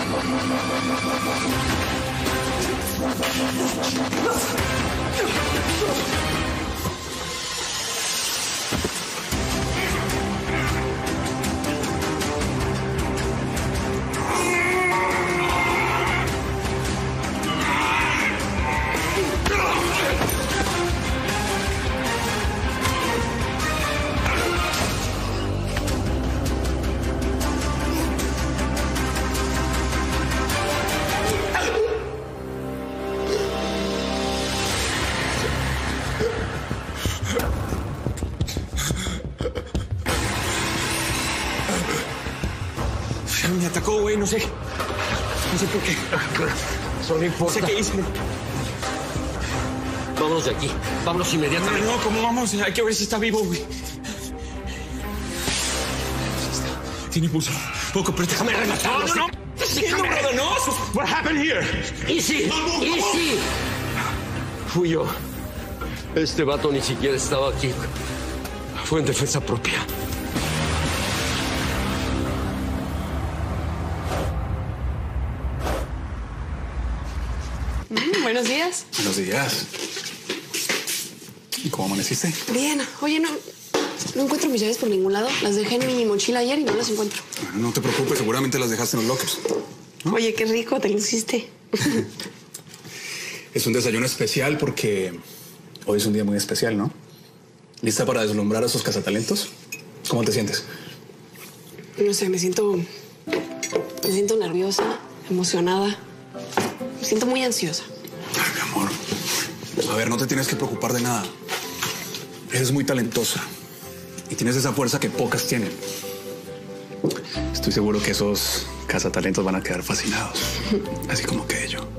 Me atacó, güey, no sé. No sé por qué. Eso no importa. No sé qué hice. Vámonos de aquí. Vámonos inmediatamente. No, ¿cómo vamos? Hay que ver si está vivo, güey. Tiene pulso. Poco, pero déjame rematarlo. No. ¿Qué, no, brother? No. What happened here? Easy. Easy. Fui yo. Este vato ni siquiera estaba aquí. Fue en defensa propia. Buenos días. Buenos días. ¿Y cómo amaneciste? Bien. Oye, no encuentro mis llaves por ningún lado. Las dejé en mi mochila ayer y no las encuentro. Bueno, no te preocupes, seguramente las dejaste en los lockers. ¿No? Oye, qué rico, te luciste. Es un desayuno especial porque hoy es un día muy especial, ¿no? ¿Lista para deslumbrar a esos cazatalentos? ¿Cómo te sientes? No sé, me siento nerviosa, emocionada. Me siento muy ansiosa. Ay, mi amor. A ver, no te tienes que preocupar de nada. Eres muy talentosa y tienes esa fuerza que pocas tienen. Estoy seguro que esos cazatalentos van a quedar fascinados, así como quedé yo.